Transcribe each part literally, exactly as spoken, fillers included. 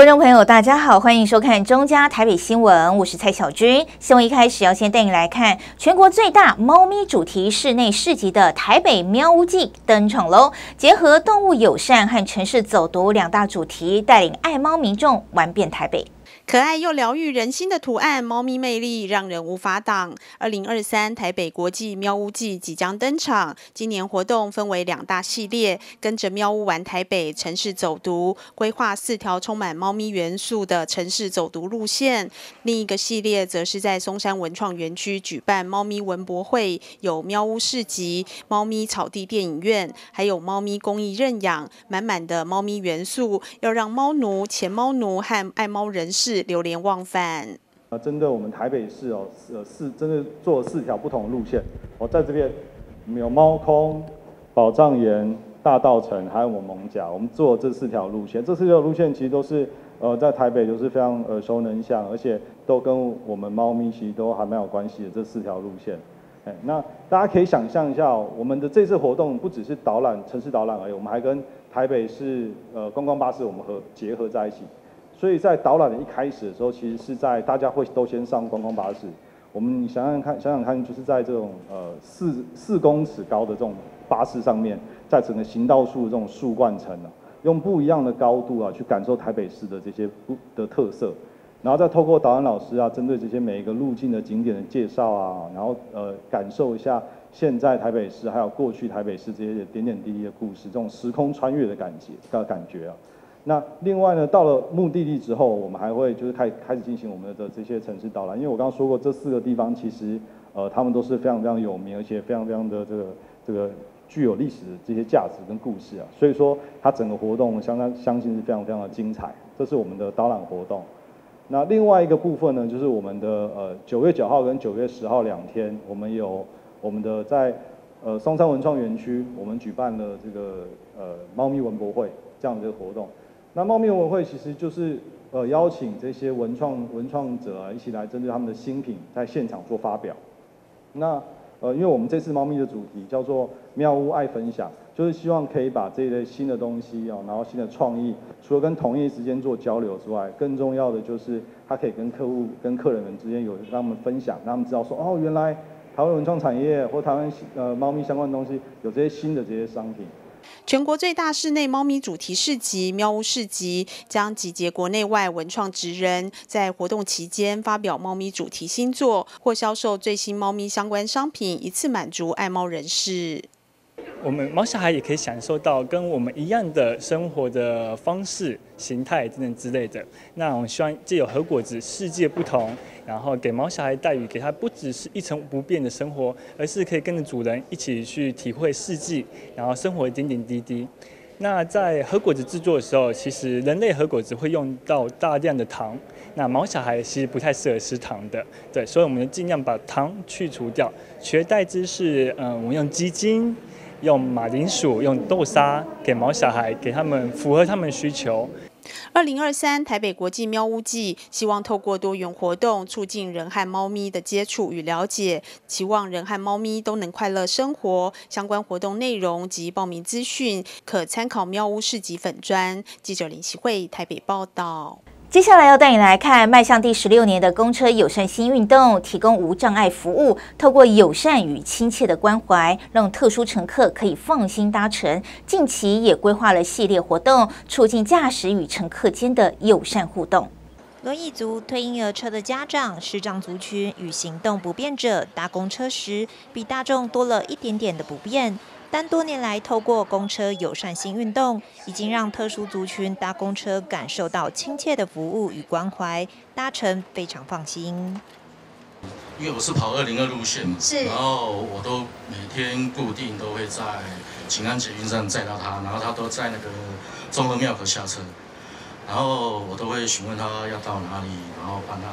观众朋友，大家好，欢迎收看中嘉台北新闻，我是蔡小君。新闻一开始要先带你来看全国最大猫咪主题室内市集的台北喵屋季登场喽！结合动物友善和城市走读两大主题，带领爱猫民众玩遍台北。 可爱又疗愈人心的图案，猫咪魅力让人无法挡。二零二三台北国际喵屋季即将登场，今年活动分为两大系列，跟着喵屋玩台北城市走读，规划四条充满猫咪元素的城市走读路线。另一个系列则是在松山文创园区举办猫咪文博会，有喵屋市集、猫咪草地电影院，还有猫咪公益认养，满满的猫咪元素，要让猫奴、前猫奴和爱猫人士流连忘返。 呃，针对我们台北市哦，呃四真的做了四条不同的路线。我、哦、在这边我们有猫空、宝藏岩、大稻埕，还有我们艋舺，我们做了这四条路线。这四条路线其实都是呃在台北就是非常耳熟能详，而且都跟我们猫咪其实都还蛮有关系的。这四条路线，哎，那大家可以想象一下、哦，我们的这次活动不只是导览城市导览而已，我们还跟台北市呃观光巴士我们和结合在一起。所以在导览的一开始的时候，其实是在大家会都先上观光巴士。我们你想想看，想想看，就是在这种呃四四公尺高的这种巴士上面，在整个行道树这种树冠层啊，用不一样的高度啊，去感受台北市的这些不的特色，然后再透过导览老师啊，针对这些每一个路径的景点的介绍啊，然后呃感受一下现在台北市还有过去台北市这些点点滴滴的故事，这种时空穿越的感觉的感觉啊。那另外呢，到了目的地之后，我们还会就是开开始进行我们的这些城市导览，因为我刚刚说过，这四个地方其实呃他们都是非常非常有名，而且非常非常的这个这个具有历史的这些价值跟故事啊，所以说它整个活动相当相信是非常非常的精彩，这是我们的导览活动。那另外一个部分呢，就是我们的呃九月九号跟九月十号两天，我们有我们的在呃松山文创园区，我们举办了这个呃猫咪文博会这样的一个活动。那猫咪文博会其实就是呃邀请这些文创文创者啊一起来针对他们的新品在现场做发表。那呃因为我们这次猫咪的主题叫做喵屋爱分享，就是希望可以把这一类新的东西哦，然后新的创意，除了跟同业之间做交流之外，更重要的就是它可以跟客户跟客人们之间有让他们分享，让他们知道说哦原来台湾文创产业或台湾呃猫咪相关的东西有这些新的这些商品。 全国最大室内猫咪主题市集喵屋市集将集结国内外文创职人，在活动期间发表猫咪主题新作，或销售最新猫咪相关商品，一次满足爱猫人士。 我们毛小孩也可以享受到跟我们一样的生活的方式、形态等等之类的。那我们希望借由和果子世界不同，然后给毛小孩带予给他不只是一成不变的生活，而是可以跟着主人一起去体会四季，然后生活的点点滴滴。那在和果子制作的时候，其实人类和果子会用到大量的糖，那毛小孩其实不太适合吃糖的，对，所以我们尽量把糖去除掉，取而代之是，嗯，我们用鸡精。用马铃薯、用豆沙给毛小孩，给他们符合他们的需求。 二零二三台北国际喵屋季，希望透过多元活动，促进人和猫咪的接触与了解，期望人和猫咪都能快乐生活。相关活动内容及报名资讯，可参考喵屋市集粉专。记者林希慧台北报道。 接下来要带你来看迈向第十六年的公车友善新运动，提供无障碍服务，透过友善与亲切的关怀，让特殊乘客可以放心搭乘。近期也规划了系列活动，促进驾驶与乘客间的友善互动。 轮椅族、推婴儿车的家长、视障族群与行动不便者搭公车时，比大众多了一点点的不便。但多年来，透过公车友善新运动，已经让特殊族群搭公车感受到亲切的服务与关怀，搭乘非常放心。 因为我是跑二零二路线嘛， 是， 然后我都每天固定都会在景安捷运站载到他，然后他都在那个综合庙口下车，然后我都会询问他要到哪里，然后帮他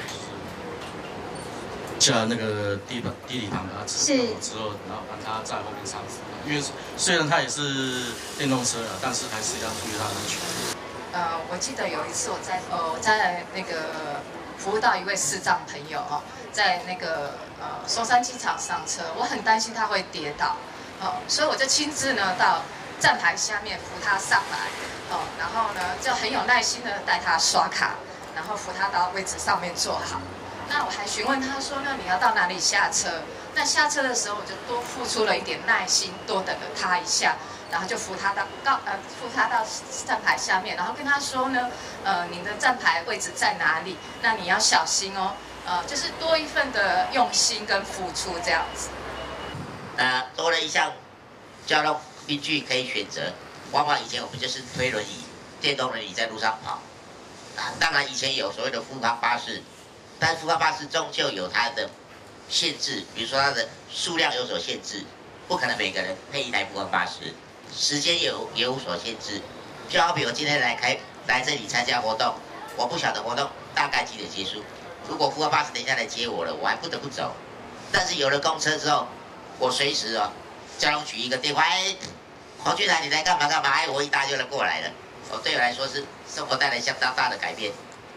下那个地板地理堂，把他指导之后，然后帮他在后面上车。因为虽然他也是电动车啊，但是还是要注意他的安全。 呃，我记得有一次我在呃我在那个服务到一位视障朋友哦，在那个呃松山机场上车，我很担心他会跌倒，哦，所以我就亲自呢到站牌下面扶他上来，哦，然后呢就很有耐心的带他刷卡，然后扶他到位置上面坐好。那我还询问他说，那你要到哪里下车？那下车的时候我就多付出了一点耐心，多等了他一下。然后就扶他到到呃扶他到站牌下面，然后跟他说呢，呃，你的站牌位置在哪里？那你要小心哦，呃，就是多一份的用心跟付出这样子。 呃，多了一项交通工具可以选择，往往以前我们就是推轮椅、电动轮椅在路上跑。啊，当然以前有所谓的复康巴士，但是复康巴士终究有它的限制，比如说它的数量有所限制，不可能每个人配一台复康巴士。时间也有也有所限制，就好比我今天来开来这里参加活动，我不晓得活动大概几点结束。如果复康巴士等一下来接我了，我还不得不走。但是有了公车之后，我随时哦，交通局一个电话，哎，黄俊涵你来干嘛干嘛？哎，我一搭就来过来了。哦，对我来说是生活带来相当大的改变。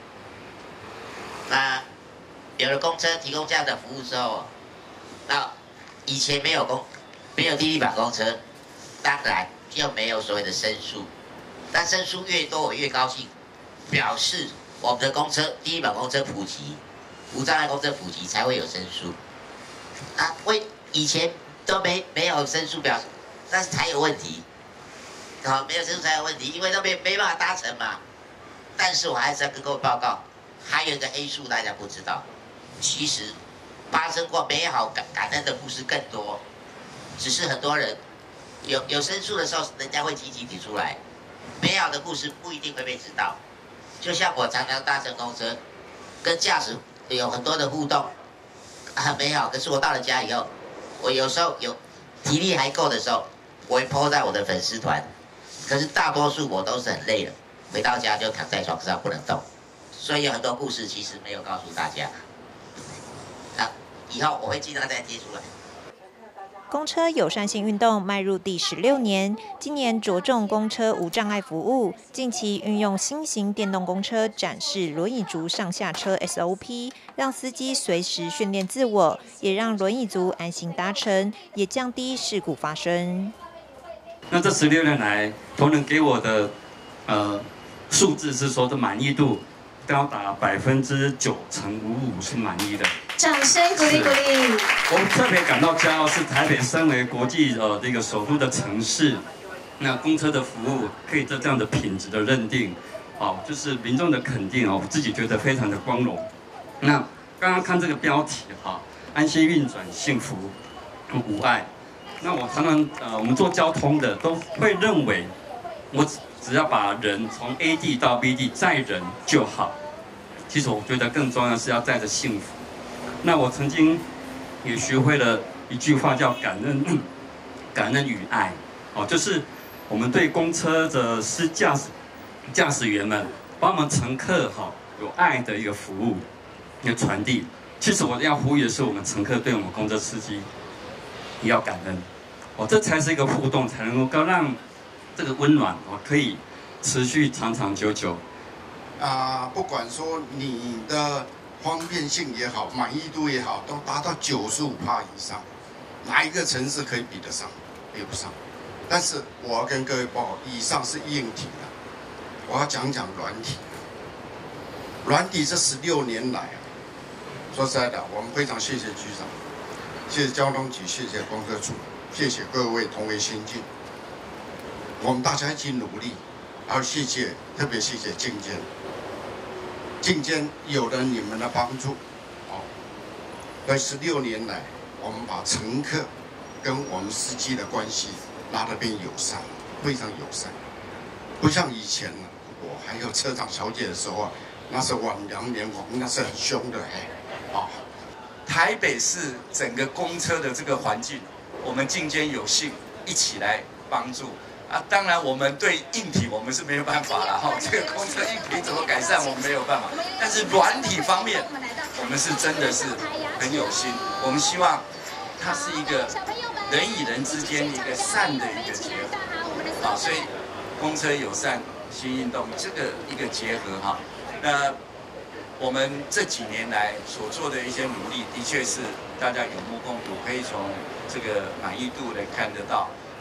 那有了公车提供这样的服务之后，那以前没有公没有第一版公车。当然就没有所谓的申诉，但申诉越多我越高兴，表示我们的公车第一版公车普及，无障碍公车普及才会有申诉。啊，为以前都没没有申诉表，但是才有问题。好，没有申诉才有问题，因为都没没办法搭乘嘛。但是我还是要跟各位报告，还有一个黑数大家不知道，其实发生过美好感感恩的故事更多，只是很多人。有有申诉的时候，人家会积极提出来，美好的故事不一定会被知道。就像我常常搭乘公车，跟驾驶有很多的互动，很美好。可是我到了家以后，我有时候有体力还够的时候，我会 po 在我的粉丝团。可是大多数我都是很累了，回到家就躺在床上不能动。所以有很多故事其实没有告诉大家。啊，以后我会尽量再贴出来。 公车友善性运动迈入第十六年，今年着重公车无障碍服务，近期运用新型电动公车展示轮椅族上下车 S O P， 让司机随时训练自我，也让轮椅族安心搭乘，也降低事故发生。 那这十六年来，同仁给我的呃数字是说的满意度高达百分之九成五五是满意的。 掌声鼓励鼓励！ 我特别感到骄傲，是台北身为国际呃这个首都的城市，那公车的服务可以做这样的品质的认定，哦，就是民众的肯定哦，我自己觉得非常的光荣。那刚刚看这个标题哈、哦，安心运转，幸福无碍。那我常常呃，我们做交通的都会认为，我只要把人从 A 地到 B 地载人就好。其实我觉得更重要的是要载着幸福。那我曾经也学会了一句话，叫感恩，感恩与爱，哦，就是我们对公车的司驾驶驾驶员们，帮我们乘客哈有爱的一个服务，一个传递。其实我要呼吁的是，我们乘客对我们公车司机也要感恩，哦，这才是一个互动，才能够让这个温暖哦可以持续长长久久。 啊，不管说你的方便性也好，满意度也好，都达到九十五趴以上，哪一个城市可以比得上？比不上。但是我要跟各位报告，以上是硬体的，我要讲讲软体。软体这十六年来啊，说实在的，我们非常谢谢局长，谢谢交通局，谢谢公车处，谢谢各位同为先进。我们大家一起努力，还有谢谢，特别谢谢进监。进监有了你们的帮助，哦，在十六年来，我们把乘客跟我们司机的关系拉得变友善，非常友善，不像以前呢，我还有车长小姐的时候啊，那是晚两年，我们那是很凶的，哎，啊、哦， 台北市整个公车的这个环境，我们进监有幸一起来帮助。啊，当然我们对硬体我们是没有办法了哈，这个公车硬体怎么改善我们没有办法，但是软体方面我们是真的是很有心，我们希望它是一个人与人之间一个善的一个结合，啊，所以公车友善新运动这个一个结合哈，那我们这几年来所做的一些努力，的确是大家有目共睹，可以从这个满意度来看得到。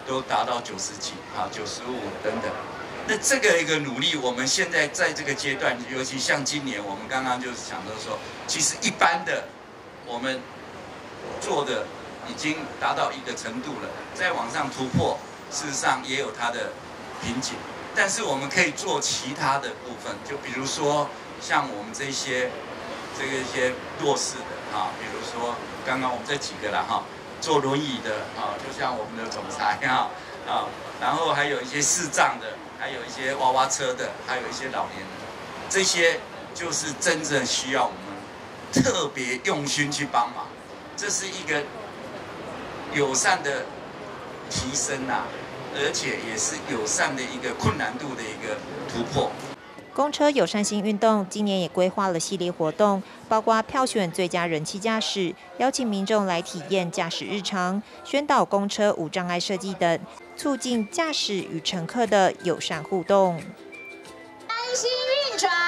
都达到九十几啊、九十五等等。那这个一个努力，我们现在在这个阶段，尤其像今年，我们刚刚就是想到说，其实一般的我们做的已经达到一个程度了，再往上突破，事实上也有它的瓶颈。但是我们可以做其他的部分，就比如说像我们这些这个一些弱势的哈，比如说刚刚我们这几个了哈，坐轮椅的啊，就像我们的总裁哈啊，然后还有一些视障的，还有一些娃娃车的，还有一些老年人，这些就是真正需要我们特别用心去帮忙，这是一个友善的提升啊。而且也是友善的一个困难度的一个突破。 公车友善性运动今年也规划了系列活动，包括票选最佳人气驾驶，邀请民众来体验驾驶日常，宣导公车无障碍设计等，促进驾驶与乘客的友善互动。 安心运转。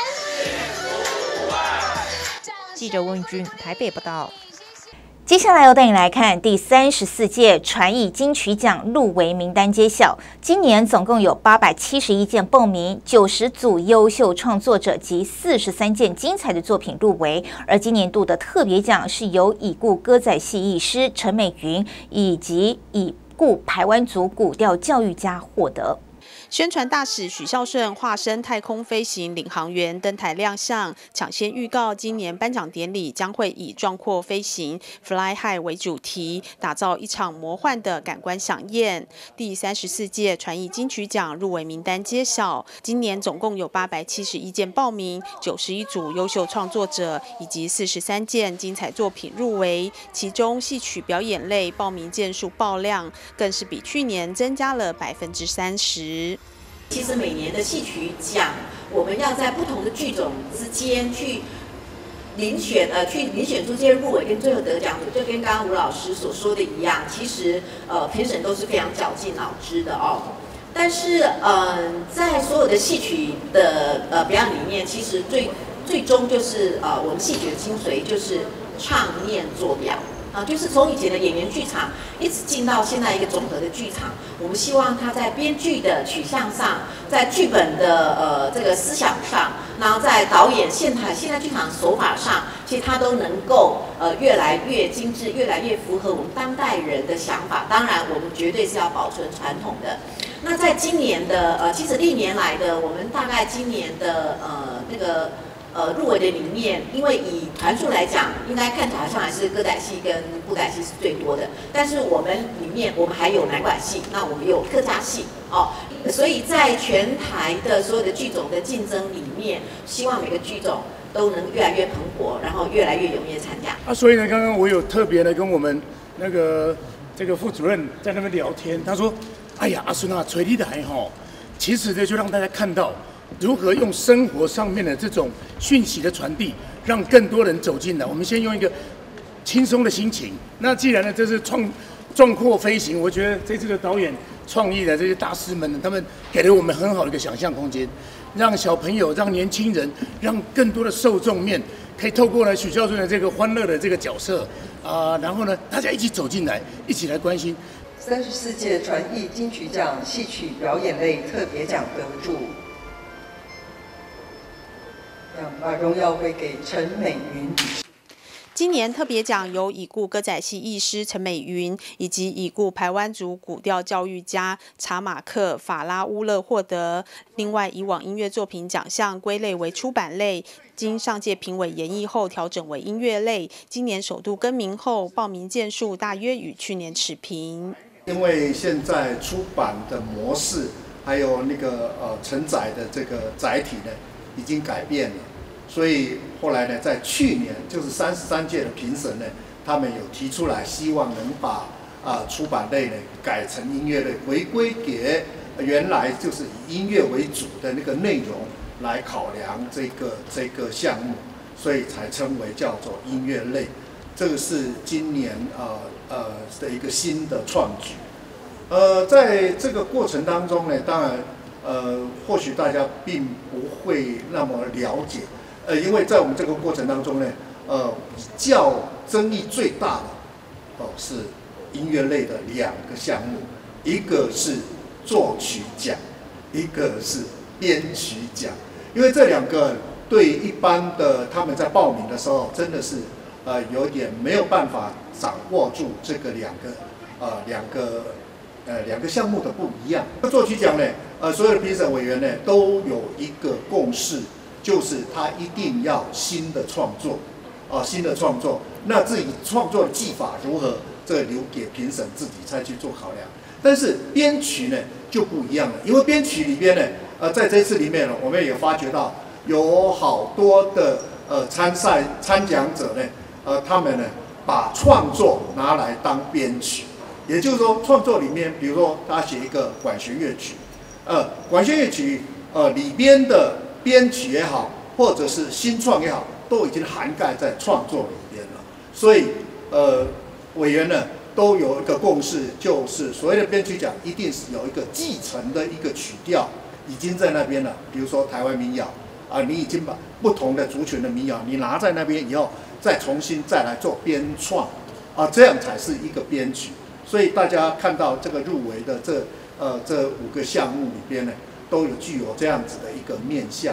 记者温君台北报道。 接下来要带你来看第三十四届传艺金曲奖入围名单揭晓。今年总共有八百七十一件报名，九十组优秀创作者及四十三件精彩的作品入围。而今年度的特别奖是由已故歌仔戏艺师陈美云以及已故排湾族古调教育家获得。 宣传大使许孝顺化身太空飞行领航员登台亮相，抢先预告今年颁奖典礼将会以壮阔飞行 Fly High 为主题，打造一场魔幻的感官飨宴。第三十四届传艺金曲奖入围名单揭晓，今年总共有八百七十一件报名，九十一组优秀创作者以及四十三件精彩作品入围，其中戏曲表演类报名件数爆量，更是比去年增加了百分之三十。 其实每年的戏曲奖，我们要在不同的剧种之间去遴选，呃，去遴选出这些入围跟最后得奖者，就跟刚刚吴老师所说的一样，其实呃评审都是非常绞尽脑汁的哦。但是嗯、呃，在所有的戏曲的呃表演里面，其实最最终就是呃我们戏曲的精髓就是唱念做表。啊，就是从以前的演员剧场一直进到现在一个总和的剧场，我们希望它在编剧的取向上，在剧本的呃这个思想上，然后在导演现台现在剧场手法上，其实它都能够呃越来越精致，越来越符合我们当代人的想法。当然，我们绝对是要保存传统的。那在今年的呃，其实历年来的我们大概今年的呃那个。呃，入围的里面，因为以团数来讲，应该看起来好像还是歌仔戏跟布袋戏是最多的。但是我们里面，我们还有南管戏，那我们有客家戏哦，所以在全台的所有的剧种的竞争里面，希望每个剧种都能越来越蓬勃，然后越来越踊跃参加。 啊，所以呢，刚刚我有特别的跟我们那个这个副主任在那边聊天，他说：“哎呀，阿孙啊，垂立台哈，其实呢就让大家看到。”如何用生活上面的这种讯息的传递，让更多人走进来？我们先用一个轻松的心情。那既然呢，这是创壮阔飞行，我觉得这次的导演创意的这些大师们，他们给了我们很好的一个想象空间，让小朋友、让年轻人、让更多的受众面，可以透过呢许孝顺的这个欢乐的这个角色啊、呃，然后呢，大家一起走进来，一起来关心。 三十四届传艺金曲奖戏曲表演类特别奖得主。把荣耀归给陈美云。 今年特别奖由已故歌仔戏艺师陈美云以及已故排湾族古调教育家查马克法拉乌勒获得。另外，以往音乐作品奖项归类为出版类，经上届评委研议后调整为音乐类。今年首度更名后，报名件数大约与去年持平。 因为现在出版的模式还有那个呃承载的这个载体呢，已经改变了。所以后来呢，在去年就是三十三届的评审呢，他们有提出来，希望能把啊、呃、出版类呢改成音乐类，回归给原来就是以音乐为主的那个内容来考量这个这个项目，所以才称为叫做音乐类。这个是今年呃呃的一个新的创举。呃，在这个过程当中呢，当然呃或许大家并不会那么了解。呃，因为在我们这个过程当中呢，呃，较争议最大的哦是音乐类的两个项目， 一个是作曲奖，一个是编曲奖，因为这两个对一般的他们在报名的时候，真的是呃有点没有办法掌握住这个两个呃两个呃两个项目的不一样。那作曲奖呢，呃所有的评审委员呢都有一个共识，就是他一定要新的创作，啊、呃、新的创作，那自己创作的技法如何，这留给评审自己再去做考量。但是编曲呢就不一样了，因为编曲里边呢，呃，在这次里面呢，我们也发觉到有好多的呃参赛参奖者呢，呃，他们呢把创作拿来当编曲，也就是说，创作里面，比如说他写一个管弦乐曲，呃，管弦乐曲呃里边的编曲也好，或者是新创也好，都已经涵盖在创作里边了。所以呃，委员呢都有一个共识，就是所谓的编曲奖一定是有一个继承的一个曲调已经在那边了。比如说台湾民谣啊，你已经把不同的族群的民谣你拿在那边以后，再重新再来做编创啊，这样才是一个编曲。所以大家看到这个入围的这呃这五个项目里边呢，都有具有这样子的一个面向。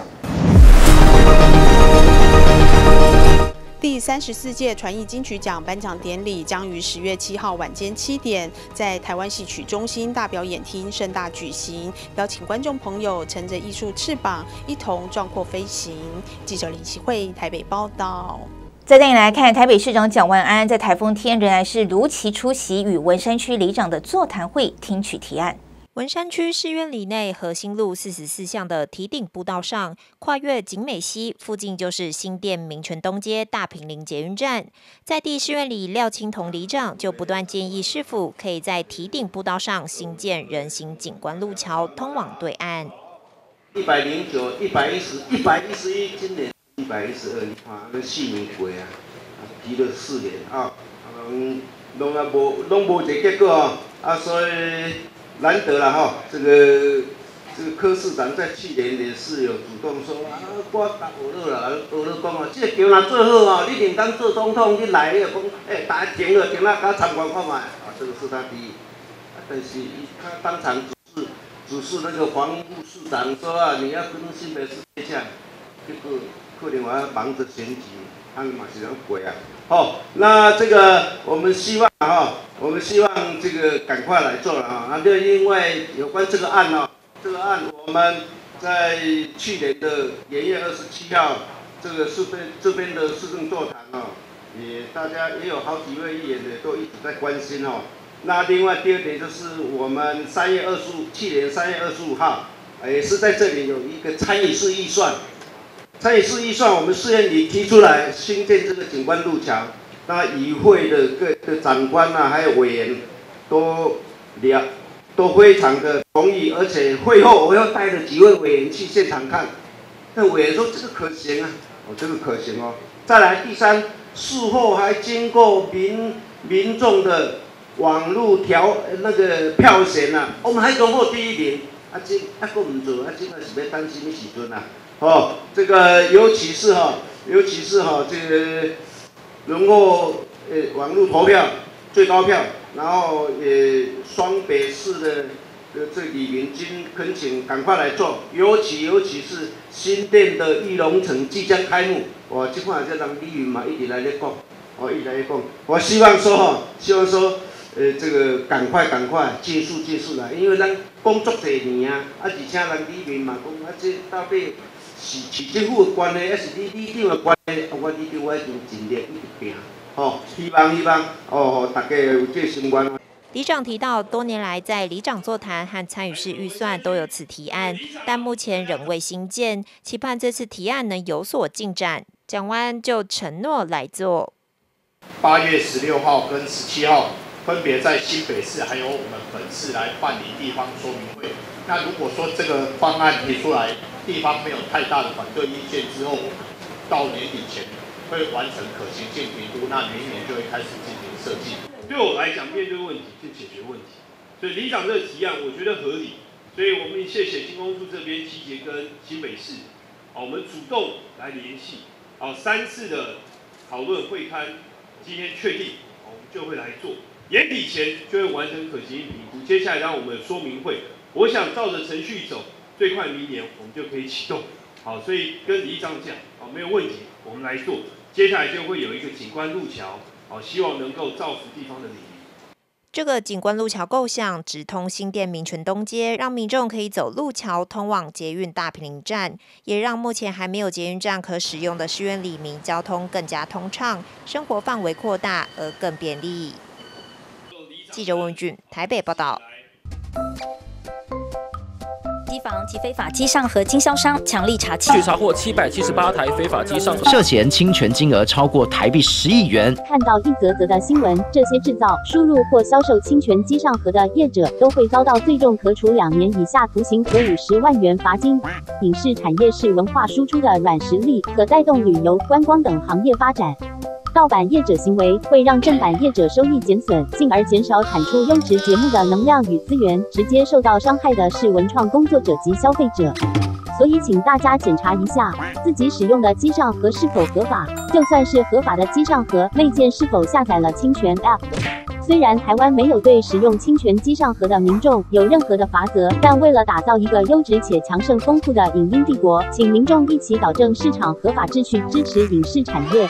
第三十四届传艺金曲奖颁奖典礼将于十月七号晚间七点在台湾戏曲中心大表演厅盛大举行，邀请观众朋友乘着艺术翅膀一同壮阔飞行。记者李启慧台北报道。 再带你来看，台北市长蒋万安在台风天仍然是如期出席与文山区里长的座谈会，听取提案。 文山区市院里内核心路四十四巷的堤顶步道上，跨越景美溪附近就是新店民权东街大坪林捷运站。在地市院里廖清彤里长就不断建议市府可以在堤顶步道上新建人行景观路桥，通往对岸。 一百零九、一百一十、一百一十一，今年一百一十二，你看那四年过啊，提了四年啊，嗯，拢啊无拢无一个结果啊，啊所以。难得了哈，这个这个柯市长在去年也是有主动说啊，我答学了啦，学了讲啊，这个桥若做好啊，你另当做总统，你来你就讲，哎、欸，大家停了停了，甲参观看卖，啊，这个是他第一。啊，但是他当场指示指示那个黄副市长说啊，你要跟新北市接洽，结果可能我要忙着选举，他们嘛是要鬼啊。好，那这个我们希望哈，我们希望这个赶快来做了啊。那就因为有关这个案呢，这个案我们在去年的元月二十七号，这个市边这边的市政座谈哦，也大家也有好几位议员也都一直在关心哦。那另外第二点就是我们三月二十五，去年三月二十五号，也是在这里有一个参与式预算。参与式预算，我们市院里提出来新建这个景观路桥，那与会的各个长官啊，还有委员都了都非常的同意，而且会后我又带了几位委员去现场看，那委员说这个可行啊，哦这个可行哦。再来第三，事后还经过民民众的网络调那个票选啊，我们还荣获第一名，啊这啊佫唔做，啊这个是要等什么时阵啊？哦，这个尤其是哈、哦，尤其是哈、哦，这个能够呃网络投票最高票，然后也双北市的呃这李明君恳请赶快来做，尤其尤其是新店的玉龙城即将开幕，我这块这让李云嘛一直来咧讲，哦一直来讲，我希望说哈、哦，希望说呃这个赶快赶快尽速尽速来，因为咱工作多年啊，啊而且人李明嘛讲啊这到底。是市政府的关系，还是你里长的关系？我里长我已经尽力一直拼，哦，希望希望哦，大家有这心愿。 里长提到，多年来在里长座谈和参与式预算都有此提案，但目前仍未新建，期盼这次提案能有所进展。蒋万安就承诺来做。 八月十六号跟十七号分别在新北市还有我们本市来办理地方说明会。那如果说这个方案提出来，地方没有太大的反对意见之后，到年底前会完成可行性评估，那明年就会开始进行设计。 对我来讲，面对问题就解决问题，所以里长这个提案我觉得合理，所以我们谢谢经工处这边集结跟新北市，我们主动来联系，好三次的讨论会刊，今天确定，我们就会来做。 年底前就会完成可行性评估。接下来让我们说明会，我想照着程序走，最快明年我们就可以启动。好，所以跟里长讲，好，没有问题，我们来做。接下来就会有一个景观路桥，好，希望能够造福地方的利益。 这个景观路桥构想直通新店民权东街，让民众可以走路桥通往捷运大坪林站，也让目前还没有捷运站可使用的市院里民交通更加通畅，生活范围扩大而更便利。记者温文俊台北报道。 机房及非法机上盒经销商强力查缉， 据查获七百七十八台非法机上盒，涉嫌侵权金额超过台币十亿元。 看到一则则的新闻，这些制造、输入或销售侵权机上盒的业者都会遭到最重可处两年以下徒刑和五十万元罚金。影视产业是文化输出的软实力，可带动旅游、观光等行业发展。盗版业者行为会让正版业者收益减损，进而减少产出优质节目的能量与资源，直接受到伤害的是文创工作者及消费者。所以请大家检查一下自己使用的机上盒是否合法，就算是合法的机上盒，内建是否下载了侵权 App。虽然台湾没有对使用侵权机上盒的民众有任何的罚则，但为了打造一个优质且强盛丰富的影音帝国，请民众一起导正市场合法秩序，支持影视产业。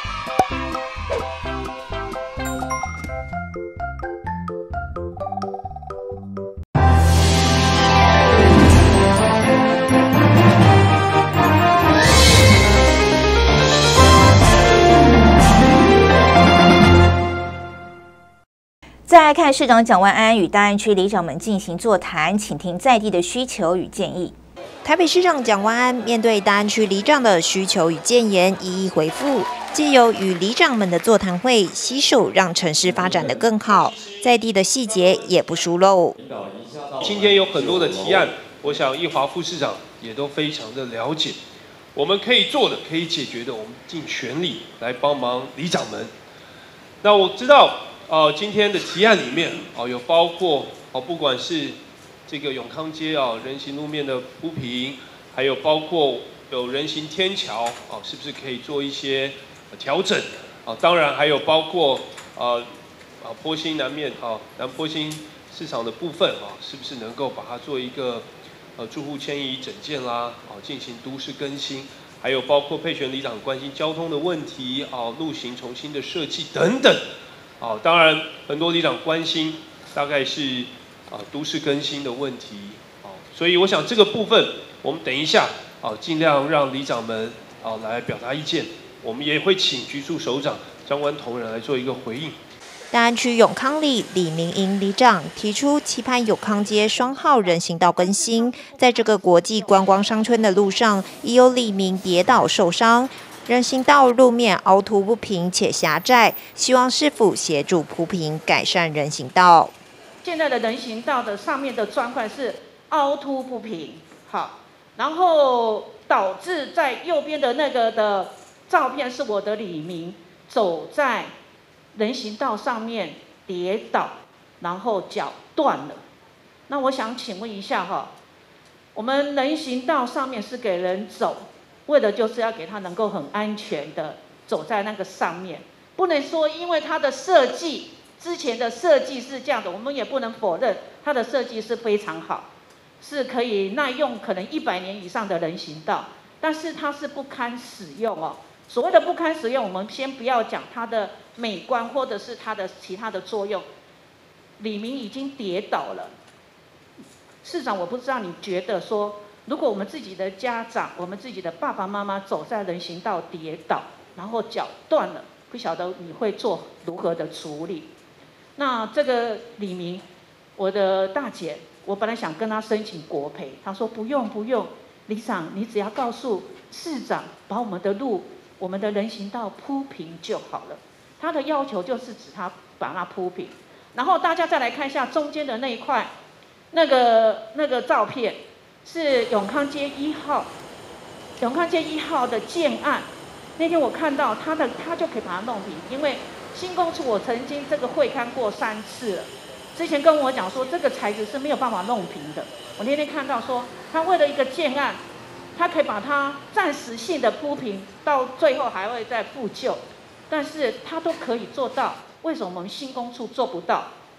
再来看市长蒋万安与大安区里长们进行座谈，倾听在地的需求与建议。 台北市长蒋万安面对大安区里长的需求与建言，一一回复，藉由与里长们的座谈会，携手让城市发展得更好，在地的细节也不疏漏。 今天有很多的提案，我想奕华副市长也都非常的了解，我们可以做的、可以解决的，我们尽全力来帮忙里长们。那我知道。呃，今天的提案里面哦，有包括哦，不管是这个永康街啊人行路面的铺平，还有包括有人行天桥啊，是不是可以做一些调整啊？当然还有包括呃啊波心南面啊南波心市场的部分啊，是不是能够把它做一个呃住户迁移整建啦，啊进行都市更新，还有包括佩璇里长关心交通的问题啊，路型重新的设计等等。哦，当然很多里长关心，大概是啊都市更新的问题，哦，所以我想这个部分我们等一下啊尽量让里长们啊来表达意见，我们也会请局处首长张关同仁来做一个回应。 大安区永康里李明英里长提出，期盼永康街双号人行道更新，在这个国际观光商圈的路上，已有里民跌倒受伤。人行道路面凹凸不平且狭窄，希望市府协助铺平，改善人行道。 现在的人行道的上面的砖块是凹凸不平，好，然后导致在右边的那个的照片是我的里民走在人行道上面跌倒，然后脚断了。那我想请问一下哈，我们人行道上面是给人走。为的就是要给他能够很安全的走在那个上面，不能说因为它的设计之前的设计是这样的，我们也不能否认它的设计是非常好，是可以耐用可能一百年以上的人行道，但是它是不堪使用哦。所谓的不堪使用，我们先不要讲它的美观或者是它的其他的作用，里民已经跌倒了。市长，我不知道你觉得说。如果我们自己的家长，我们自己的爸爸妈妈走在人行道跌倒，然后脚断了，不晓得你会做如何的处理？那这个李明，我的大姐，我本来想跟她申请国赔，她说不用不用，里长你只要告诉市长，把我们的路、我们的人行道铺平就好了。她的要求就是指她把它铺平，然后大家再来看一下中间的那一块，那个那个照片。是永康街一号，永康街一号的建案。那天我看到他的，他就可以把它弄平，因为新工处我曾经这个会勘过三次了，之前跟我讲说这个材质是没有办法弄平的。我那天看到说，他为了一个建案，他可以把它暂时性的铺平，到最后还会再复旧，但是他都可以做到，为什么我们新工处做不到？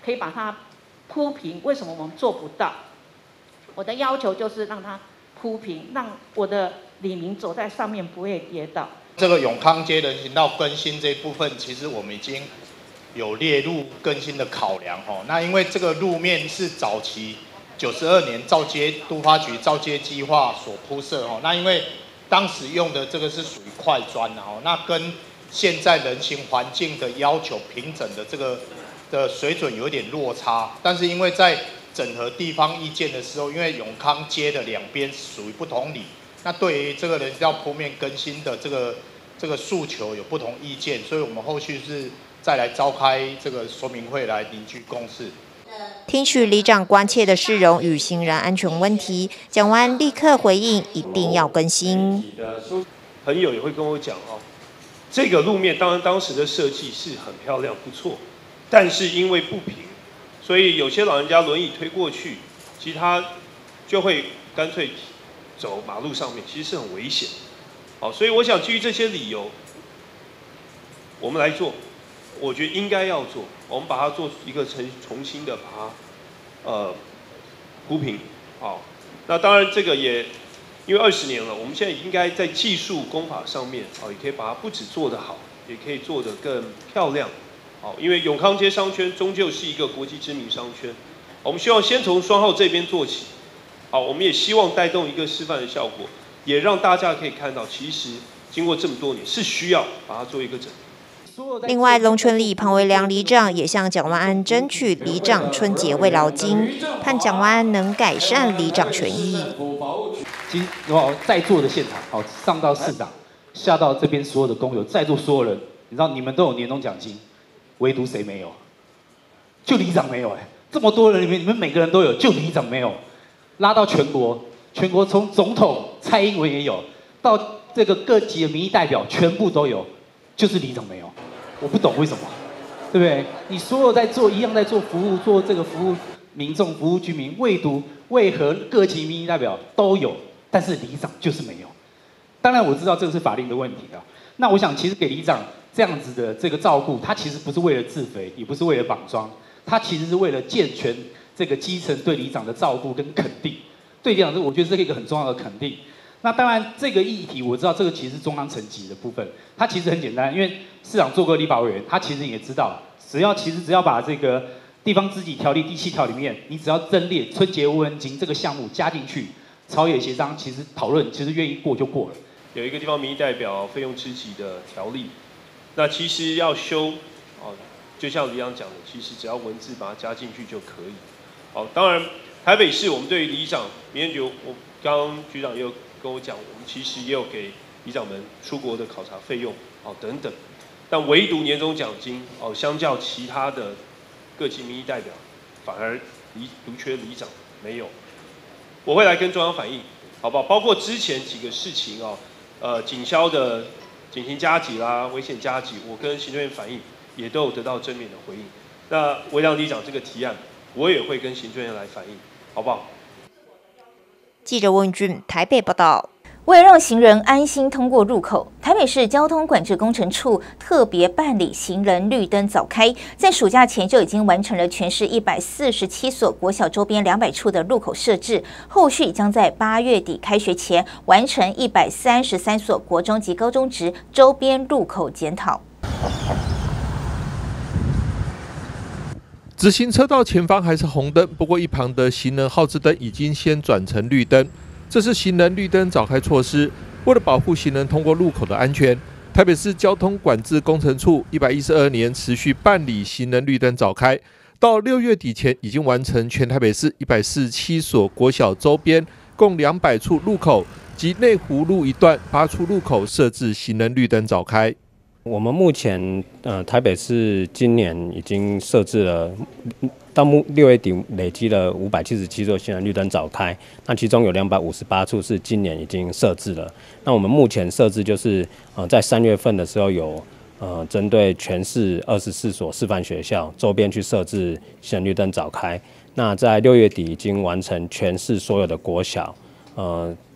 可以把它铺平。为什么我们做不到？我的要求就是让它铺平，让我的里民走在上面不会跌倒。 这个永康街人行道更新这一部分，其实我们已经有列入更新的考量哦。那因为这个路面是早期九十二年造街都发局造街计划所铺设哦，那因为当时用的这个是属于块砖哦，那跟现在人行环境的要求平整的这个的水准有点落差，但是因为在整合地方意见的时候，因为永康街的两边属于不同里，那对于这个人行道铺面更新的这个这个诉求有不同意见，所以我们后续是再来召开这个说明会来凝聚共识。 听取里长关切的市容与行人安全问题，蒋万安立刻回应，一定要更新。 朋友也会跟我讲哦，这个路面当然当时的设计是很漂亮不错，但是因为不平，所以有些老人家轮椅推过去，其实他就会干脆走马路上面，其实是很危险。好，所以我想基于这些理由，我们来做，我觉得应该要做，我们把它做一个重重新的把它呃铺平。好，那当然这个也因为二十年了，我们现在应该在技术工法上面，好，也可以把它不止做得好，也可以做得更漂亮。好，因为永康街商圈终究是一个国际知名商圈，我们希望先从双号这边做起。好，我们也希望带动一个示范的效果，也让大家可以看到，其实经过这么多年，是需要把它做一个整合。 另外，龙春里庞维良里长也向蒋万安争取里长春节慰劳金，盼蒋万安能改善里长权益。 其实哦，在座的现场，好，上到市长，下到这边所有的工友，在座所有人，你知道你们都有年终奖金，唯独谁没有？就里长没有哎，这么多人里面，你们每个人都有，就里长没有。拉到全国，全国从总统蔡英文也有，到这个各级的民意代表全部都有，就是里长没有。我不懂为什么，对不对？你所有在做一样在做服务，做这个服务民众、服务居民，唯独为何各级民意代表都有，但是里长就是没有？当然我知道这个是法令的问题啊。那我想其实给里长这样子的这个照顾，他其实不是为了自肥，也不是为了绑桩，他其实是为了健全这个基层对里长的照顾跟肯定。对里长，我觉得这是一个很重要的肯定。那当然，这个议题我知道，这个其实是中央层级的部分，它其实很简单，因为市长做过立法委员，他其实也知道，只要其实只要把这个地方自治条例第七条里面，你只要增列春节慰问金这个项目加进去，朝野协商，其实讨论其实愿意过就过了。 有一个地方民意代表费用支给的条例，那其实要修，哦，就像里长讲的，其实只要文字把它加进去就可以。好，当然台北市我们对于里长、民意局，我刚刚局长也有跟我讲，我们其实也有给里长们出国的考察费用，哦等等，但唯独年终奖金，哦，相较其他的各级民意代表，反而离独缺里长没有。我会来跟中央反映，好不好？包括之前几个事情哦，呃，警消的警情加急啦、危险加急，我跟行政院反映也都有得到正面的回应。那维良里长这个提案，我也会跟行政院来反映，好不好？ 记者温俊台北报道。 为了让行人安心通过入口，台北市交通管制工程处特别办理行人绿灯早开，在暑假前就已经完成了全市一百四十七所国小周边两百处的入口设置，后续将在八月底开学前完成一百三十三所国中及高中职周边入口检讨。 直行车道前方还是红灯，不过一旁的行人号志灯已经先转成绿灯。这是行人绿灯早开措施，为了保护行人通过路口的安全，台北市交通管制工程处一百一十二年持续办理行人绿灯早开，到六月底前已经完成全台北市一百四十七所国小周边共两百处路口及内湖路一段八处路口设置行人绿灯早开。 我们目前呃台北市今年已经设置了。到目六月底累积了五百七十七座行人绿灯早开，那其中有两百五十八处是今年已经设置了。那我们目前设置就是呃在三月份的时候有呃针对全市二十四所示范学校周边去设置行人绿灯早开。那在六月底已经完成全市所有的国小，呃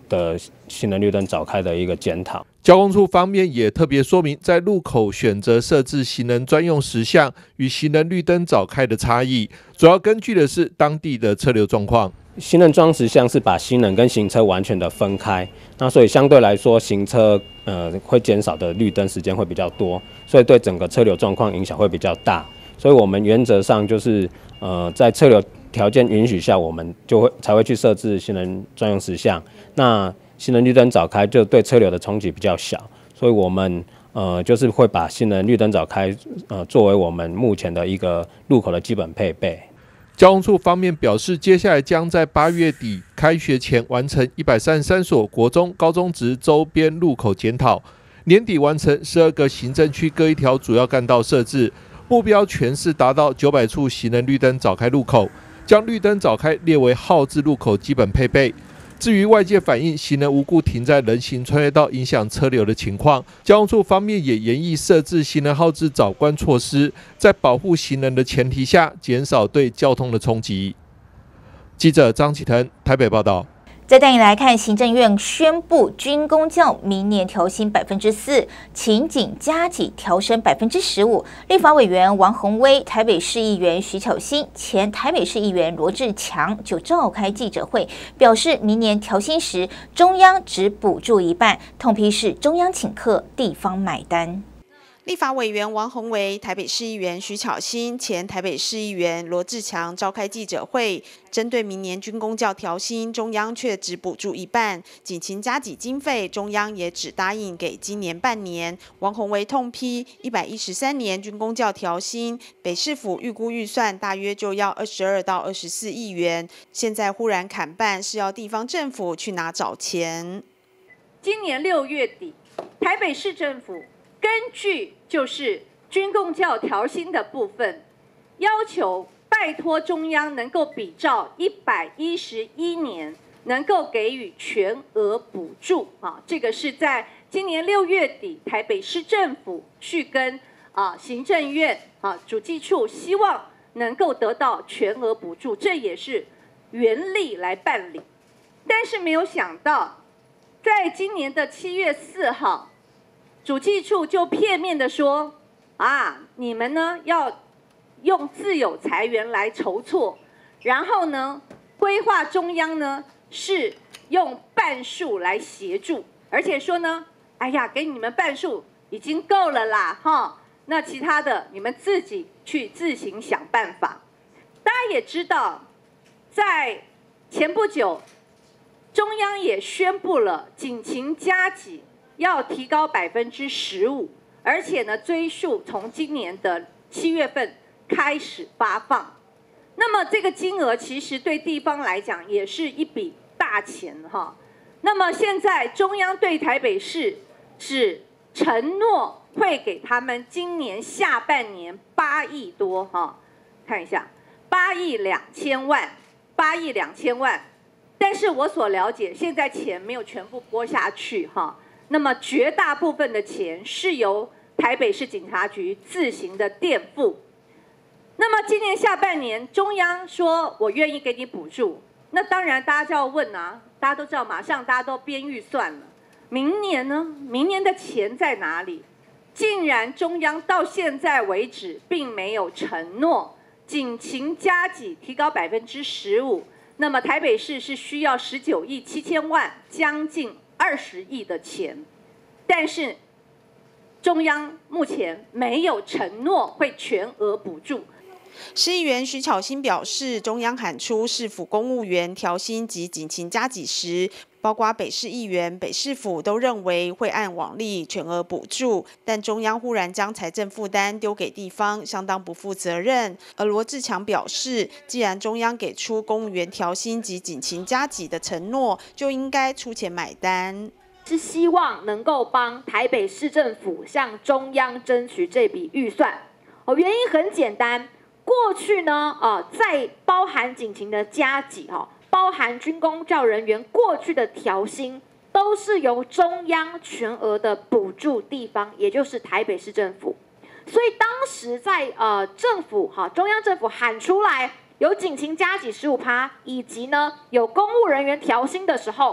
的行人绿灯早开的一个检讨。 交通处方面也特别说明，在路口选择设置行人专用时项与行人绿灯早开的差异，主要根据的是当地的车流状况。 行人专用时项是把行人跟行车完全的分开，那所以相对来说，行车呃会减少的绿灯时间会比较多，所以对整个车流状况影响会比较大。所以我们原则上就是呃在车流条件允许下，我们就会才会去设置行人专用时项。那行人绿灯早开就对车流的冲击比较小，所以我们呃就是会把行人绿灯早开呃作为我们目前的一个路口的基本配备。 交通处方面表示，接下来将在八月底开学前完成一百三十三所国中、高中职周边路口检讨，年底完成十二个行政区各一条主要干道设置，目标全市达到九百处行人绿灯早开路口，将绿灯早开列为号志路口基本配备。至于外界反映行人无故停在人行穿越道影响车流的情况，交通处方面也研议设置行人号志早关措施，在保护行人的前提下，减少对交通的冲击。记者张启腾台北报道。 再带你来看，行政院宣布军公教明年调薪百分之四，勤警加给调升百分之十五。立法委员王宏威、台北市议员徐巧芯、前台北市议员罗志强就召开记者会，表示明年调薪时，中央只补助一半，痛批是中央请客，地方买单。 立法委员王宏维、台北市议员徐巧芯、前台北市议员罗志强召开记者会，针对明年军公教调薪，中央却只补助一半，警勤加给经费，中央也只答应给今年半年。王宏维痛批一百一十三年军公教调薪，北市府预估预算大约就要二十二到二十四亿元，现在忽然砍半，是要地方政府去哪找钱？ 今年六月底，台北市政府根据就是军公教调薪的部分，要求拜托中央能够比照一百一十一年，能够给予全额补助啊。这个是在今年六月底，台北市政府去跟啊行政院啊主计处，希望能够得到全额补助，这也是原力来办理。但是没有想到，在今年的七月四号。主计处就片面的说，啊，你们呢要用自有财源来筹措，然后呢，规划中央呢是用半数来协助，而且说呢，哎呀，给你们半数已经够了啦，哈，那其他的你们自己去自行想办法。大家也知道，在前不久，中央也宣布了警勤加给。要提高百分之十五，而且呢，追溯从今年的七月份开始发放。那么这个金额其实对地方来讲也是一笔大钱哈。那么现在中央对台北市只承诺会给他们今年下半年八亿多哈，看一下，八亿两千万，八亿两千万。但是我所了解，现在钱没有全部拨下去哈。那么绝大部分的钱是由台北市警察局自行的垫付。那么今年下半年，中央说我愿意给你补助，那当然大家就要问啊，大家都知道，马上大家都编预算了。明年呢？明年的钱在哪里？竟然中央到现在为止并没有承诺警勤加给提高百分之十五。那么台北市是需要十九亿七千万，将近二十亿的钱，但是中央目前没有承诺会全额补助。 市议员徐巧芯表示，中央喊出市府公务员调薪及警勤加给时，包括北市议员、北市府都认为会按往例全额补助，但中央忽然将财政负担丢给地方，相当不负责任。而罗志强表示，既然中央给出公务员调薪及警勤加给的承诺，就应该出钱买单。 是希望能够帮台北市政府向中央争取这笔预算。哦，原因很简单，过去呢，呃，在包含警勤的加给哈。哦包含军公教人员过去的调薪，都是由中央全额的补助地方，也就是台北市政府。所以当时在呃政府哈中央政府喊出来有警勤加给十五趴，以及呢有公务人员调薪的时候，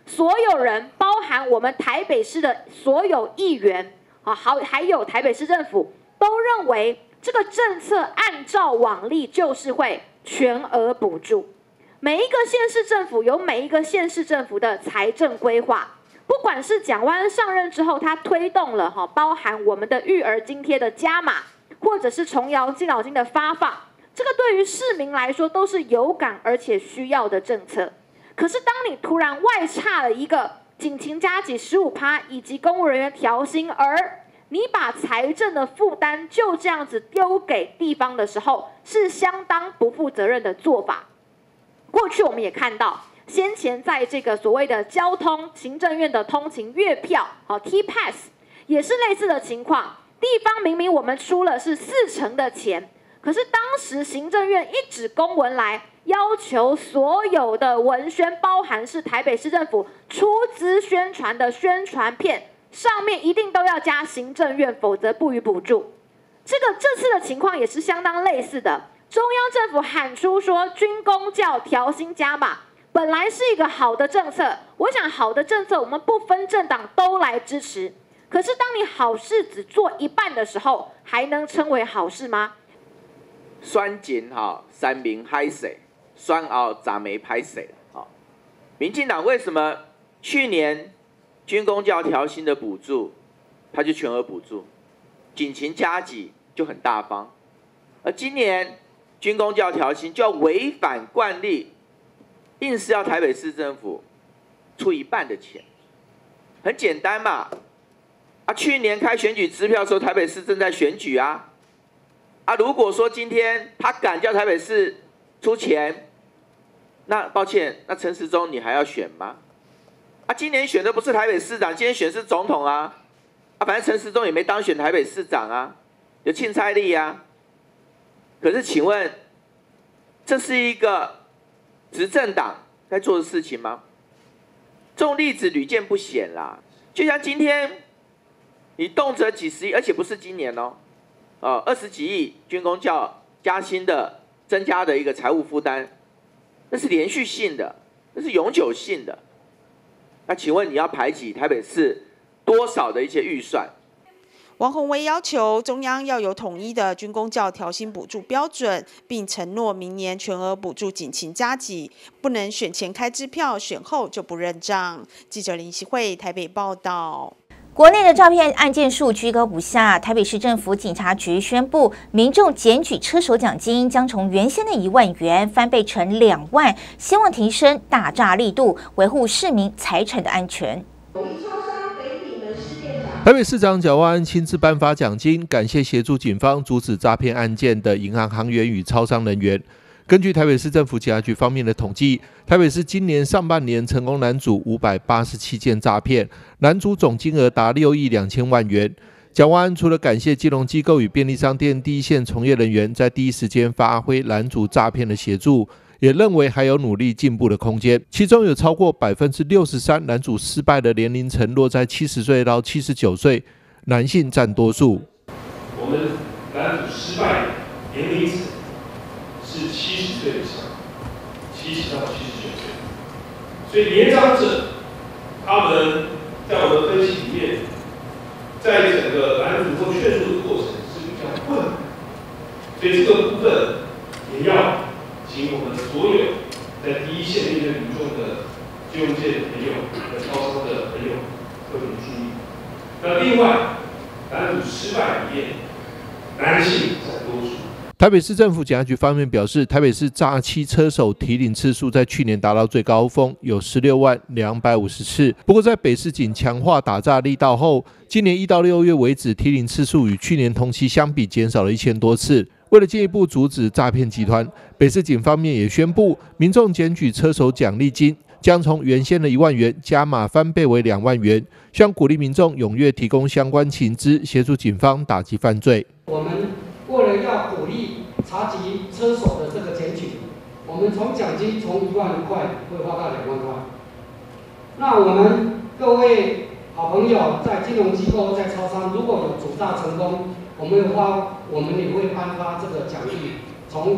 所有人，包含我们台北市的所有议员啊，好，还有台北市政府，都认为这个政策按照往例就是会全额补助。每一个县市政府有每一个县市政府的财政规划，不管是蒋万安上任之后，他推动了哈，包含我们的育儿津贴的加码，或者是重摇敬老金的发放，这个对于市民来说都是有感而且需要的政策。可是当你突然外差了一个警勤加给 百分之十五 以及公务人员调薪，而你把财政的负担就这样子丢给地方的时候，是相当不负责任的做法。过去我们也看到，先前在这个所谓的交通行政院的通勤月票，好 T Pass 也是类似的情况。地方明明我们出了是四成的钱，可是当时行政院一纸公文来，要求所有的文宣，包含是台北市政府出资宣传的宣传片，上面一定都要加行政院，否则不予补助。这个这次的情况也是相当类似的。中央政府喊出说军公教调薪加码，本来是一个好的政策，我想好的政策我们不分政党都来支持。可是当你好事只做一半的时候，还能称为好事吗？ 选前哈三明拍谁，选后咱没拍谁啊？民进党为什么去年军公教调薪的补助，他就全额补助，警勤加给就很大方，而今年军公教调薪就要违反惯例，硬是要台北市政府出一半的钱，很简单嘛。啊，去年开选举支票的时候，台北市正在选举啊。啊，如果说今天他敢叫台北市出钱，那抱歉，那陈时中你还要选吗？啊，今年选的不是台北市长，今年选是总统啊。啊，反正陈时中也没当选台北市长啊，有庆蔡力啊。可是请问，这是一个执政党该做的事情吗？这种例子屡见不鲜啦。就像今天，你动辄几十亿，而且不是今年哦，呃，二十几亿军公教加薪的增加的一个财务负担，那是连续性的，那是永久性的。那请问你要排挤台北市多少的一些预算？ 王宏威要求中央要有统一的军公教调薪补助标准，并承诺明年全额补助警勤加给，不能选前开支票，选后就不认账。记者林希慧台北报道。 国内的诈骗案件数居高不下，台北市政府警察局宣布，民众检举车手奖金将从原先的一万元翻倍成两万，希望提升打诈力度，维护市民财产的安全。 台北市长蒋万安亲自颁发奖金，感谢协助警方阻止诈骗案件的银行行员与超商人员。根据台北市政府警察局方面的统计，台北市今年上半年成功拦阻五百八十七件诈骗，拦阻总金额达六亿两千万元。蒋万安除了感谢金融机构与便利商店第一线从业人员在第一时间发挥拦阻诈骗的协助，也认为还有努力进步的空间，其中有超过 百分之六十三 拦阻失败的年龄层落在七十岁到七十九岁，男性占多数。 我们拦阻失败年龄层是七十岁以上，七十到七十九岁，所以年长者他们在我们分析里面，在整个拦阻或劝阻的过程是比较困难，所以这个部分也要请我们所有在第一线面对民众的金融界的朋友、和超商的朋友特别注意。那另外，拦阻失败里面，男性占多数。 台北市政府警察局方面表示，台北市诈欺车手提领次数在去年达到最高峰，有十六万两百五十次。不过，在北市警强化打诈力道后，今年一到六月为止，提领次数与去年同期相比减少了一千多次。为了进一步阻止诈骗集团，北市警方面也宣布，民众检举车手奖励金将从原先的一万元加码翻倍为两万元，希望鼓励民众踊跃提供相关情资，协助警方打击犯罪。 我们为了要鼓励查缉车手的这个检举，我们从奖金从一万块会发到两万块。那我们各位好朋友在金融机构、在超商，如果有主诈成功，我们的话，我们也会颁发这个奖励，从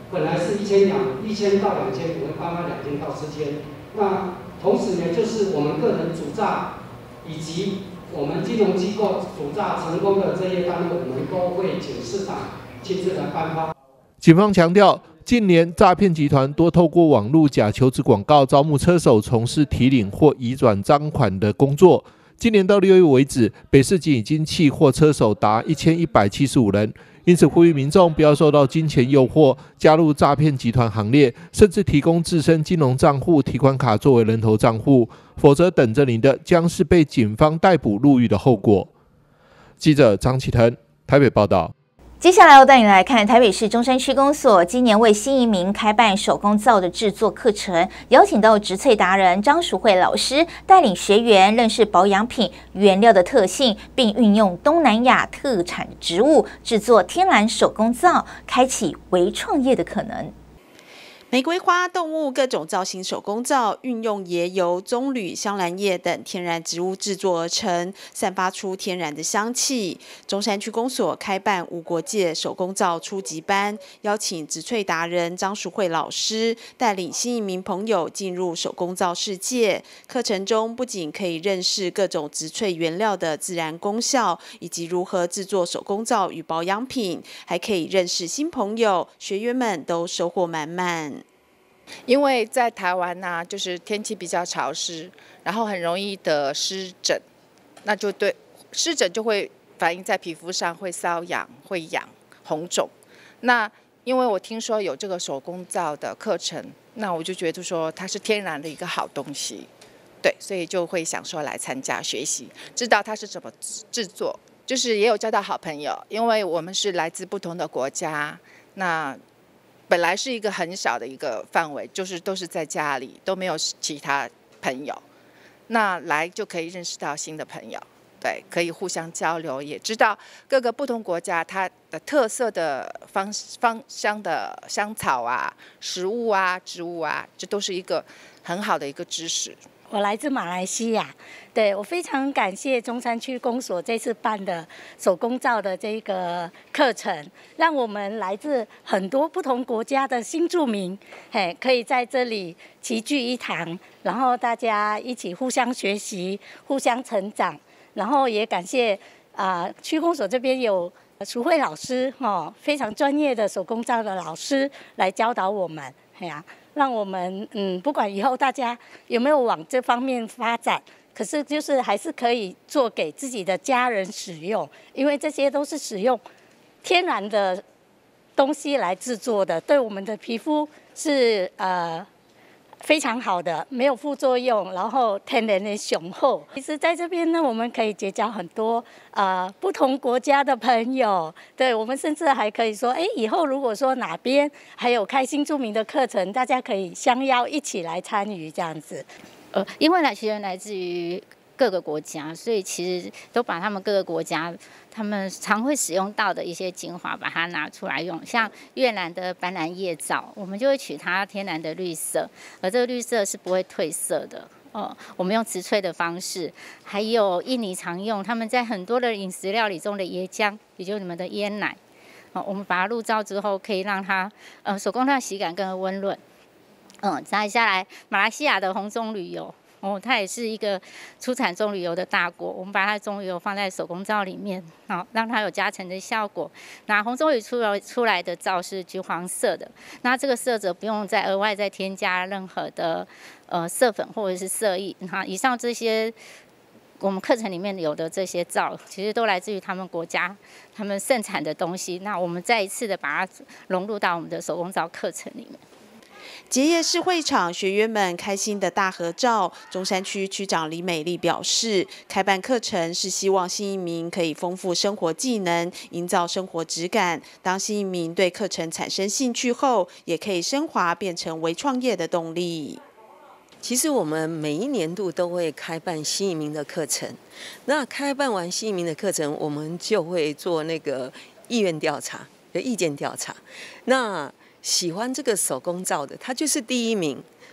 本来是一千两一千到两千，我会颁发两千到四千。那同时呢，就是我们个人主诈以及我们金融机构主诈成功的这些单位，我们都会请市长亲自来颁发。 警方强调，近年诈骗集团多透过网络假求职广告招募车手从事提领或移转赃款的工作。今年到六月为止，北市警已经契获车手达一千一百七十五人。因此，呼吁民众不要受到金钱诱惑，加入诈骗集团行列，甚至提供自身金融账户、提款卡作为人头账户，否则等着你的将是被警方逮捕入狱的后果。记者张启腾台北报道。 接下来我带你来看台北市中山区公所今年为新移民开办手工皂的制作课程，邀请到植萃达人张淑慧老师带领学员认识保养品原料的特性，并运用东南亚特产植物制作天然手工皂，开启微创业的可能。 玫瑰花、动物各种造型手工皂，运用椰油、棕榈、香兰叶等天然植物制作而成，散发出天然的香气。中山区公所开办无国界手工皂初级班，邀请植萃达人张淑慧老师带领新移民朋友进入手工皂世界。课程中不仅可以认识各种植萃原料的自然功效，以及如何制作手工皂与保养品，还可以认识新朋友，学员们都收获满满。 因为在台湾呢、啊，就是天气比较潮湿，然后很容易得湿疹，那就对湿疹就会反映在皮肤上，会瘙痒、会痒、红肿。那因为我听说有这个手工皂的课程，那我就觉得说它是天然的一个好东西，对，所以就会想说来参加学习，知道它是怎么制作，就是也有交到好朋友，因为我们是来自不同的国家，那。本来是一个很小的一个范围，就是都是在家里，都没有其他朋友。那来就可以认识到新的朋友，对，可以互相交流，也知道各个不同国家它的特色的芳芳香的香草啊、食物啊、植物啊，这都是一个很好的一个知识。 我来自马来西亚，对，我非常感谢中山区公所这次办的手工皂的这个课程，让我们来自很多不同国家的新住民，嘿，可以在这里齐聚一堂，然后大家一起互相学习、互相成长。然后也感谢啊、呃、区公所这边有淑慧老师哦，非常专业的手工皂的老师来教导我们，哎呀、啊。让我们嗯，不管以后大家有没有往这方面发展，可是就是还是可以做给自己的家人使用，因为这些都是使用天然的东西来制作的，对我们的皮肤是呃非常好的，没有副作用，然后天然的雄厚。其实在这边呢，我们可以结交很多呃不同国家的朋友，对我们甚至还可以说，哎，以后如果说哪边还有开新住民的课程，大家可以相邀一起来参与这样子。 呃，因为来学员来自于各个国家，所以其实都把他们各个国家他们常会使用到的一些精华，把它拿出来用。像越南的斑斓叶皂，我们就会取它天然的绿色，而这个绿色是不会褪色的。哦，我们用植萃的方式，还有印尼常用，他们在很多的饮食料理中的椰浆，也就是你们的椰奶。哦，我们把它入皂之后，可以让它呃手工皂洗感更温润。嗯，再下来马来西亚的红棕榈油。哦，它也是一个出产棕榈油的大国，我们把它的棕榈油放在手工皂里面，好，让它有加成的效果。那红棕榈出来出来的皂是橘黄色的，那这个色泽不用再额外再添加任何的呃色粉或者是色液。哈，以上这些我们课程里面有的这些皂，其实都来自于他们国家他们盛产的东西。那我们再一次的把它融入到我们的手工皂课程里面。 结业式会场，学员们开心的大合照。中山区区长李美丽表示，开办课程是希望新移民可以丰富生活技能，营造生活质感。当新移民对课程产生兴趣后，也可以升华变成微创业的动力。 其实我们每一年度都会开办新移民的课程，那开办完新移民的课程，我们就会做那个意愿调查的意见调查。那喜欢这个手工皂的，他就是第一名，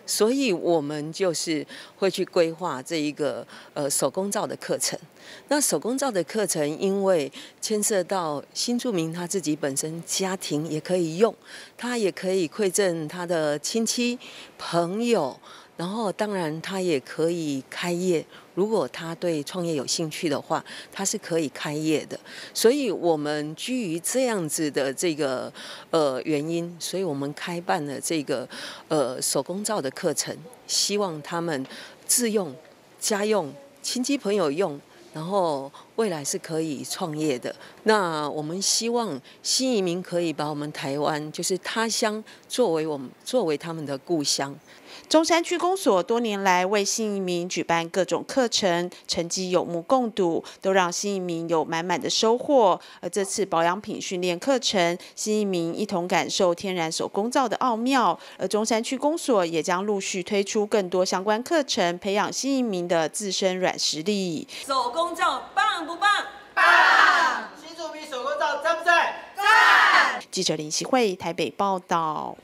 所以我们就是会去规划这一个呃手工皂的课程。那手工皂的课程，因为牵涉到新住民他自己本身家庭也可以用，他也可以馈赠他的亲戚朋友。然后，当然，他也可以开业。如果他对创业有兴趣的话，他是可以开业的。所以，我们基于这样子的这个呃原因，所以我们开办了这个呃手工皂的课程，希望他们自用、家用、亲戚朋友用。然后未来是可以创业的。那我们希望新移民可以把我们台湾，就是他乡，作为我们作为他们的故乡。 中山区公所多年来为新移民举办各种课程，成绩有目共睹，都让新移民有满满的收获。而这次保养品训练课程，新移民一同感受天然手工皂的奥妙。而中山区公所也将陆续推出更多相关课程，培养新移民的自身软实力。 手工皂棒不棒？棒！新住民手工皂赞不赞？ 赞！记者林希慧台北报道。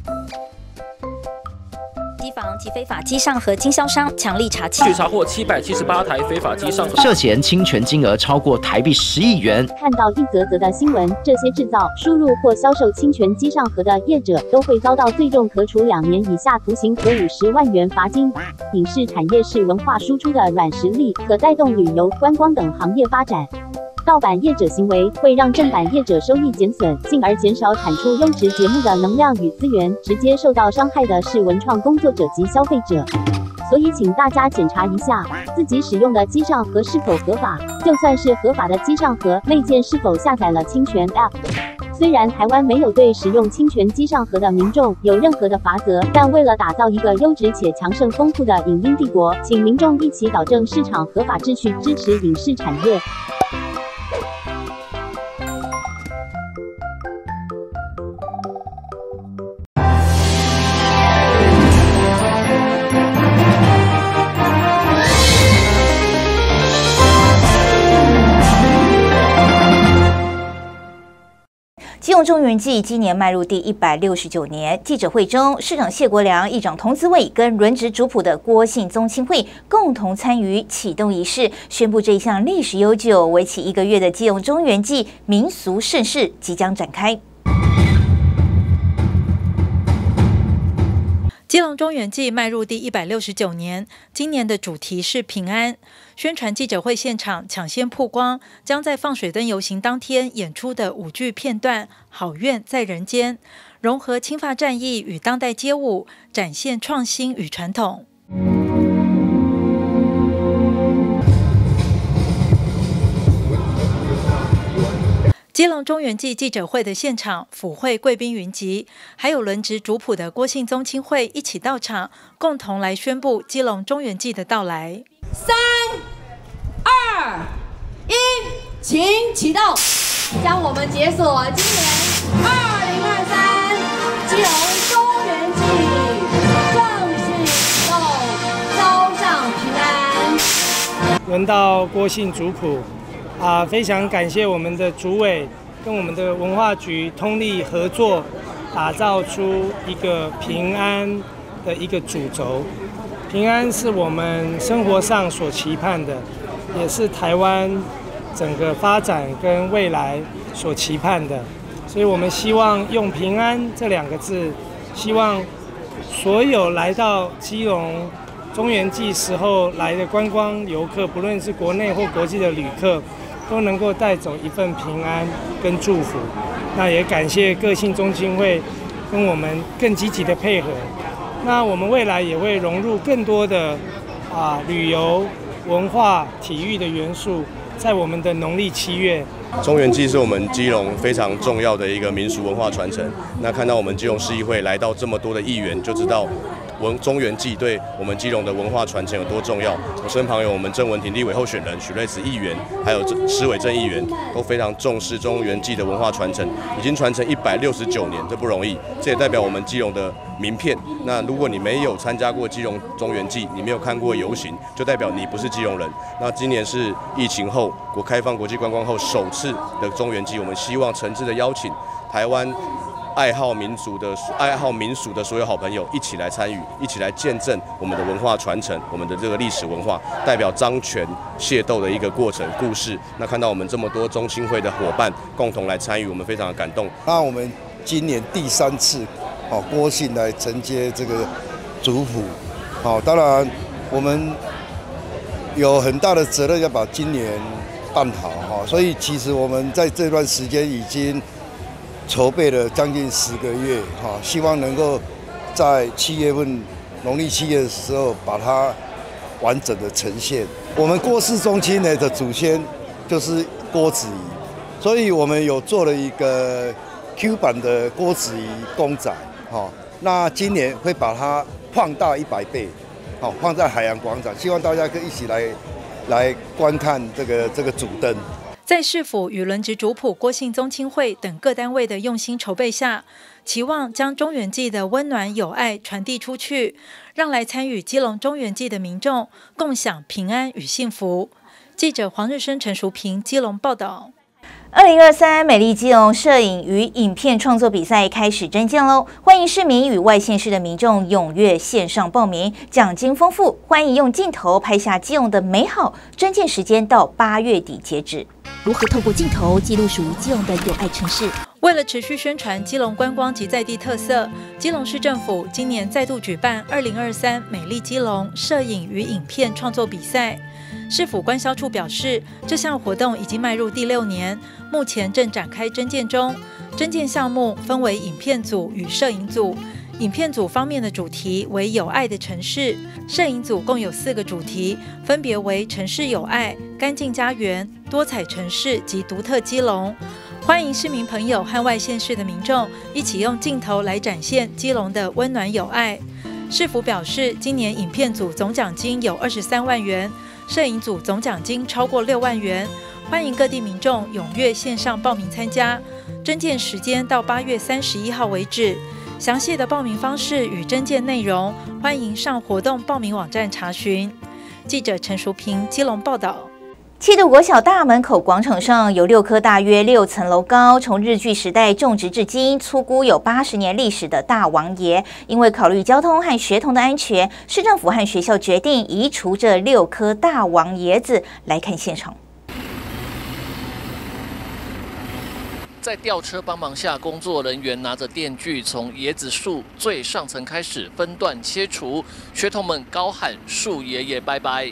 机房及非法机上盒经销商强力查缉， 据查获七百七十八台非法机上盒，涉嫌侵权金额超过台币十亿元。 看到一则则的新闻，这些制造、输入或销售侵权机上盒的业者都会遭到最重可处两年以下徒刑和五十万元罚金。影视产业是文化输出的软实力，可带动旅游、观光等行业发展。盗版业者行为会让正版业者收益减损，进而减少产出优质节目的能量与资源，直接受到伤害的是文创工作者及消费者。所以请大家检查一下自己使用的机上盒是否合法，就算是合法的机上盒，内建是否下载了侵权 App。虽然台湾没有对使用侵权机上盒的民众有任何的罚则，但为了打造一个优质且强盛丰富的影音帝国，请民众一起导正市场合法秩序，支持影视产业。 基隆中原季今年迈入第一百六十九年，记者会中，市长谢国良、议长童子伟跟轮值主普的郭姓宗亲会共同参与启动仪式，宣布这一项历史悠久、为期一个月的基隆中原季民俗盛事即将展开。 基隆中原季迈入第一百六十九年，今年的主题是平安。宣传记者会现场抢先曝光，将在放水灯游行当天演出的舞剧片段《好愿在人间》，融合清法战役与当代街舞，展现创新与传统。基隆中原季记者会的现场，府会贵宾云集，还有轮值主普的郭姓宗亲会一起到场，共同来宣布基隆中原季的到来。 三、二、一，请启动，将我们解锁今年二零二三基隆中原季正式启动，招上平安。 轮到郭姓主普。啊，非常感谢我们的主委跟我们的文化局通力合作，打造出一个平安的一个主轴。平安是我们生活上所期盼的，也是台湾整个发展跟未来所期盼的。所以我们希望用平安这两个字，希望所有来到基隆中原季时候来的观光游客，不论是国内或国际的旅客，都能够带走一份平安跟祝福。那也感谢各姓宗亲会跟我们更积极的配合。那我们未来也会融入更多的啊旅游、文化、体育的元素，在我们的农历七月。 中原季是我们基隆非常重要的一个民俗文化传承。那看到我们基隆市议会来到这么多的议员，就知道文中原季对我们基隆的文化传承有多重要。我身旁有我们郑文婷立委候选人、许瑞慈议员，还有施伟正议员，都非常重视中原季的文化传承，已经传承一百六十九年，这不容易。这也代表我们基隆的名片。那如果你没有参加过基隆中原季，你没有看过游行，就代表你不是基隆人。那今年是疫情后国开放国际观光后首次的中原季，我们希望诚挚的邀请台湾爱好民族的、爱好民俗的所有好朋友一起来参与，一起来见证我们的文化传承，我们的这个历史文化，代表漳泉械斗的一个过程故事。那看到我们这么多中青会的伙伴共同来参与，我们非常的感动。 那我们今年第三次，哦，郭姓来承接这个族谱，好，当然我们有很大的责任要把今年办好哈，所以其实我们在这段时间已经筹备了将近十个月哈，希望能够在七月份农历七月的时候把它完整的呈现。我们郭氏宗亲呢的祖先就是郭子仪，所以我们有做了一个 Q 版的郭子仪公仔哈，那今年会把它放大一百倍。好，放在海洋广场，希望大家可以一起来来观看这个这个主灯。 在市府与轮值主谱郭姓宗亲会等各单位的用心筹备下，期望将中元祭的温暖友爱传递出去，让来参与基隆中元祭的民众共享平安与幸福。记者黄日升、陈淑平基隆报道。 二零二三美丽基隆摄影与影片创作比赛开始征件喽！欢迎市民与外县市的民众踊跃线上报名，奖金丰富，欢迎用镜头拍下基隆的美好。征件时间到八月底截止。 如何透过镜头记录属于基隆的友爱城市？ 为了持续宣传基隆观光及在地特色，基隆市政府今年再度举办二零二三美丽基隆摄影与影片创作比赛。市府官销处表示，这项活动已经迈入第六年，目前正展开征件中。征件项目分为影片组与摄影组。影片组方面的主题为有爱的城市，摄影组共有四个主题，分别为城市有爱、干净家园、多彩城市及独特基隆。欢迎市民朋友和外县市的民众一起用镜头来展现基隆的温暖有爱。市府表示，今年影片组总奖金有二十三万元，摄影组总奖金超过六万元，欢迎各地民众踊跃线上报名参加。征件时间到八月三十一号为止，详细的报名方式与征件内容，欢迎上活动报名网站查询。记者陈淑平基隆报道。 七堵国小大门口广场上有六棵大约六层楼高，从日据时代种植至今，粗估有八十年历史的大王爷，因为考虑交通和学童的安全，市政府和学校决定移除这六棵大王爷子。来看现场。 在吊车帮忙下，工作人员拿着电锯从椰子树最上层开始分段切除，学童们高喊“树爷爷拜拜”。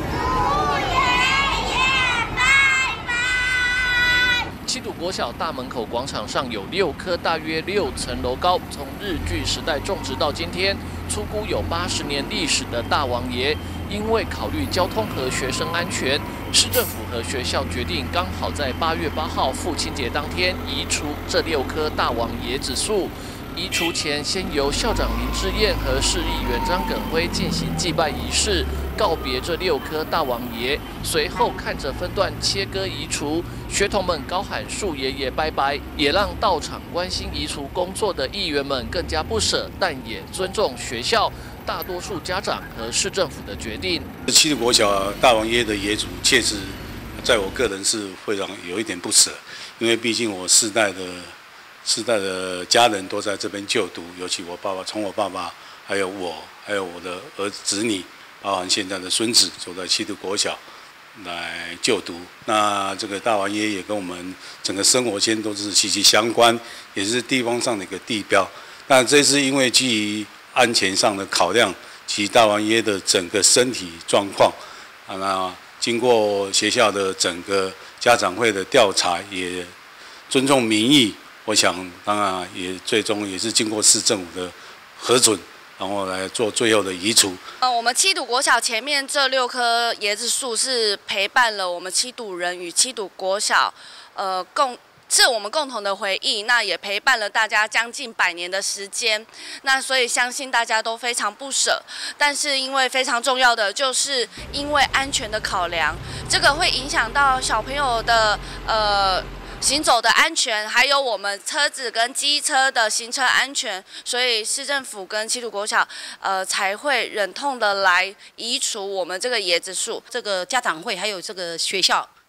七堵国小大门口广场上有六棵大约六层楼高，从日据时代种植到今天，粗估有八十年历史的大王爷，因为考虑交通和学生安全，市政府和学校决定刚好在八月八号父亲节当天移除这六棵大王椰子树。移除前，先由校长林志燕和市议员张耿辉进行祭拜仪式，告别这六棵大王爷。随后看着分段切割移除，学童们高喊“树爷爷拜拜”，也让到场关心移除工作的议员们更加不舍，但也尊重学校、大多数家长和市政府的决定。 七堵国小大王爷的爷祖，确实在我个人是非常有一点不舍，因为毕竟我世代的。世代的家人都在这边就读，尤其我爸爸，从我爸爸，还有我，还有我的儿子、子女，包含现在的孙子，都在七堵国小来就读。那这个大王爷也跟我们整个生活圈都是息息相关，也是地方上的一个地标。那这次因为基于安全上的考量，及大王爷的整个身体状况，啊，那经过学校的整个家长会的调查，也尊重民意。我想，当然也最终也是经过市政府的核准，然后来做最后的移除。 呃，我们七堵国小前面这六棵椰子树是陪伴了我们七堵人与七堵国小，呃，共是我们共同的回忆。那也陪伴了大家将近百年的时间。那所以相信大家都非常不舍。但是因为非常重要的，就是因为安全的考量，这个会影响到小朋友的呃。行走的安全，还有我们车子跟机车的行车安全，所以市政府跟七堵国小，呃，才会忍痛的来移除我们这个椰子树。 这个家长会还有这个学校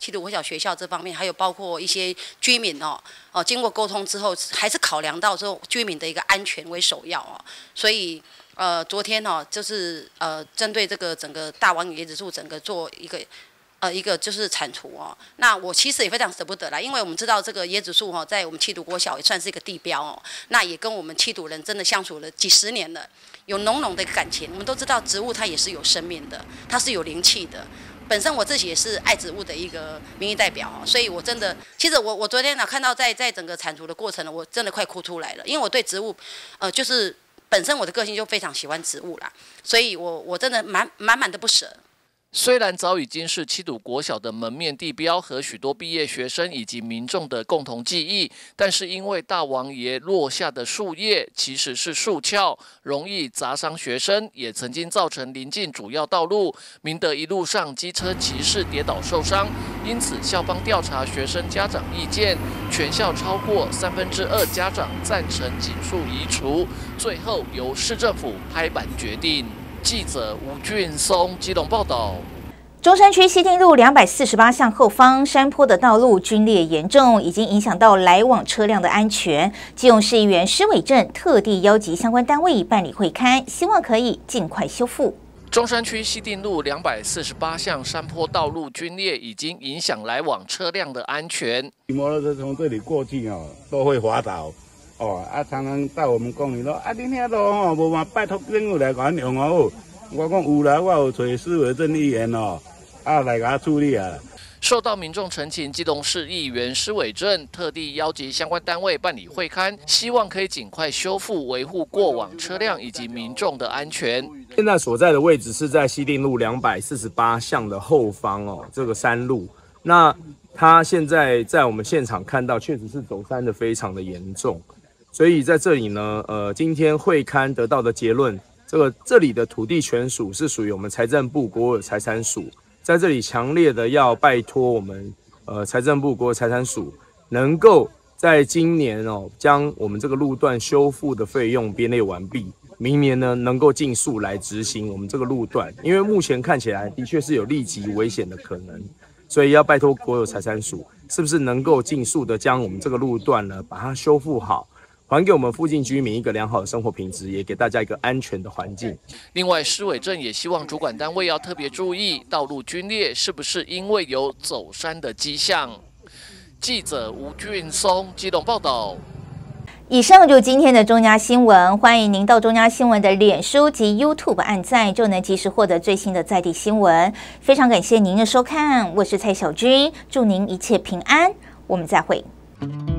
七堵国小学校这方面，还有包括一些居民哦哦，经过沟通之后，还是考量到说居民的一个安全为首要哦，所以呃，昨天哦，就是呃，针对这个整个大王野椰子树整个做一个。呃，一个就是铲除哦，那我其实也非常舍不得啦，因为我们知道这个椰子树哦，在我们七堵国小也算是一个地标哦，那也跟我们七堵人真的相处了几十年了，有浓浓的感情。我们都知道植物它也是有生命的，它是有灵气的。本身我自己也是爱植物的一个民意代表哦，所以我真的，其实我我昨天呢看到在在整个铲除的过程呢，我真的快哭出来了，因为我对植物，呃，就是本身我的个性就非常喜欢植物啦，所以我我真的满满满的不舍。 虽然早已经是七堵国小的门面地标和许多毕业学生以及民众的共同记忆，但是因为大王爷落下的树叶其实是树鞘，容易砸伤学生，也曾经造成临近主要道路明德一路上机车骑士跌倒受伤。因此，校方调查学生家长意见，全校超过三分之二家长赞成紧速移除，最后由市政府拍板决定。记者吴俊松基隆报道。 中山区西定路两百四十八巷后方山坡的道路龟裂严重，已经影响到来往车辆的安全。基隆市议员施伟正特地邀集相关单位办理会勘，希望可以尽快修复。 中山区西定路两百四十八巷山坡道路龟裂，已经影响来往车辆的安全。 摩托车从这里过去哦，都会滑倒。哦，啊，常常到我们公里说，啊，你遐路吼，无嘛拜托政府来甲阮用哦。我讲有啦，我有找施伟正议员哦，啊来甲处理啊。 受到民众陈情，基隆市议员施伟正特地邀集相关单位办理会勘，希望可以尽快修复，维护过往车辆以及民众的安全。 现在所在的位置是在西定路两百四十八巷的后方哦，这个山路。那他现在在我们现场看到，确实是走山的非常的严重。所以在这里呢，呃，今天会勘得到的结论，这个这里的土地权属是属于我们财政部国有财产署，在这里强烈的要拜托我们呃财政部国有财产署，能够在今年哦将我们这个路段修复的费用编列完毕，明年呢能够尽速来执行我们这个路段，因为目前看起来的确是有立即危险的可能，所以要拜托国有财产署，是不是能够尽速的将我们这个路段呢把它修复好。还给我们附近居民一个良好的生活品质，也给大家一个安全的环境。 另外，施伟正也希望主管单位要特别注意道路龟裂是不是因为有走山的迹象。记者吴俊松基隆报道。 以上就是今天的中嘉新闻，欢迎您到中嘉新闻的脸书及 YouTube 按赞，就能及时获得最新的在地新闻。非常感谢您的收看，我是蔡小军，祝您一切平安，我们再会。